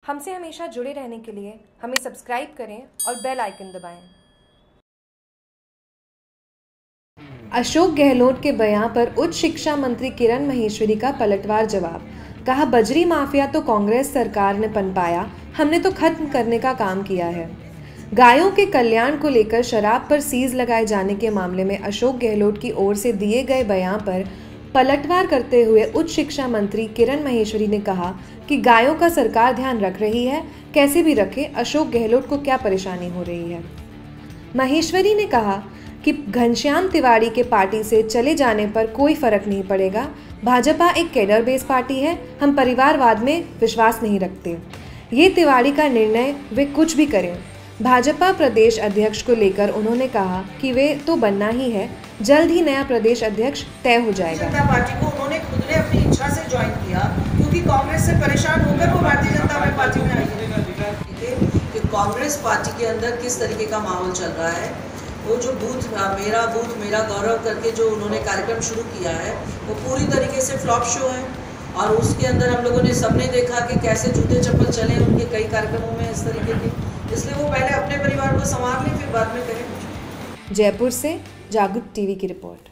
हमसे हमेशा जुड़े रहने के लिए हमें सब्सक्राइब करें और बेल आइकन दबाएं। अशोक गहलोत के बयान पर उच्च शिक्षा मंत्री किरण माहेश्वरी का पलटवार जवाब। कहा, बजरी माफिया तो कांग्रेस सरकार ने पनपाया, हमने तो खत्म करने का काम किया है। गायों के कल्याण को लेकर शराब पर सीज लगाए जाने के मामले में अशोक गहलोत की ओर से दिए गए बयान पर पलटवार करते हुए उच्च शिक्षा मंत्री किरण माहेश्वरी ने कहा कि गायों का सरकार ध्यान रख रही है, कैसे भी रखे, अशोक गहलोत को क्या परेशानी हो रही है। माहेश्वरी ने कहा कि घनश्याम तिवारी के पार्टी से चले जाने पर कोई फर्क नहीं पड़ेगा। भाजपा एक कैडर बेस पार्टी है, हम परिवारवाद में विश्वास नहीं रखते। ये तिवारी का निर्णय, वे कुछ भी करें। भाजपा प्रदेश अध्यक्ष को लेकर उन्होंने कहा कि वे तो बनना ही है, जल्द ही नया प्रदेश अध्यक्ष तय हो जाएगा। जनता पार्टी को उन्होंने खुद ने अपनी इच्छा से ज्वाइन किया, क्योंकि कांग्रेस से परेशान होकर वो भारतीय जनता पार्टी में आई है। कि कांग्रेस पार्टी के अंदर किस तरीके का माहौल चल रहा है, वो जो बूथ मेरा गौरव करके जो उन्होंने कार्यक्रम शुरू किया है, वो पूरी तरीके से फ्लॉप शो है। और उसके अंदर हम लोगों ने सबने देखा कि कैसे जूते चप्पल चले उनके कई कार्यक्रमों में इस तरीके के। इसलिए वो पहले अपने परिवार को संवार लें, फिर बाद में करें। जयपुर से जागरूक टीवी की रिपोर्ट।